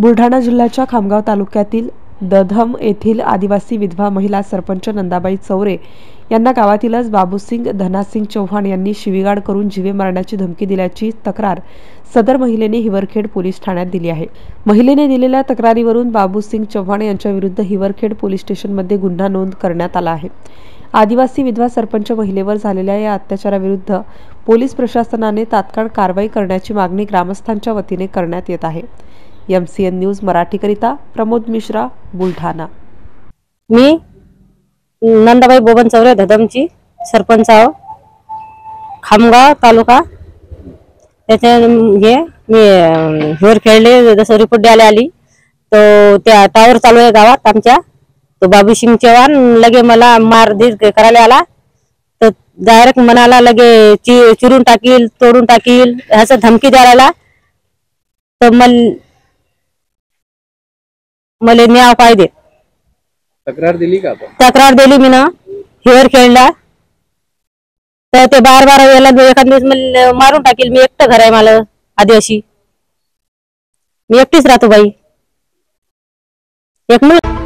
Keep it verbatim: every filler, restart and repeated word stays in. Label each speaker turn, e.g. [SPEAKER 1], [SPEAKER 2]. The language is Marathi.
[SPEAKER 1] बुलढाणा जिल्ह्याच्या खामगाव तालुक्यातील दधम येथील आदिवासी विधवा महिला सरपंच नंदाबाई चौरे यांना गावातीलच बाबूसिंग धनासिंग चौहान यांनी शिवीगाळ करून जीवे मारण्याची धमकी दिल्याची तक्रार सदर महिलेने हिवरखेड पोलीस ठाण्यात दिली आहे। महिलेने दिलेल्या तक्रारीवरून बाबूसिंग चौहान यांच्या विरुद्ध हिवरखेड पोलीस स्टेशनमध्ये गुन्हा नोंद करण्यात आला आहे। आदिवासी विधवा सरपंच महिलेवर झालेल्या या अत्याचाराविरुद्ध पोलीस प्रशासनाने तात्काळ कारवाई करण्याची मागणी ग्रामस्थांच्या वतीने करण्यात येत आहे। एमसीएन न्यूज मराठीकरिता प्रमोद मिश्रा, बुलढाणा।
[SPEAKER 2] मी नंदाबाई बोबन चौरे धदमची सरपंच आहो, खामगाव तालुका। त्याचे हे मी हिवर खेळले जसं रिपोर्ट द्यायला आली तो त्या टावर चालू आहे गावात आमच्या, तो बाबूसिंग चव्हाण लगे मला मारधीर करायला आला। तर डायरेक्ट मनाला लगे चि चिरून टाकील तोडून टाकील ह्याचं धमकी द्यायला। तर मल मला न्याय पाहिजे।
[SPEAKER 3] तक्रार दिली का आपण?
[SPEAKER 2] तक्रार दिली मी ना हिवर खेळला। तर ते बार बार वेळेला एखाद दिवस मला मारून टाकील। मी एकटं घर आहे मला आदिवासी, मी एकटीच राहतो बाई, एक मुलगा।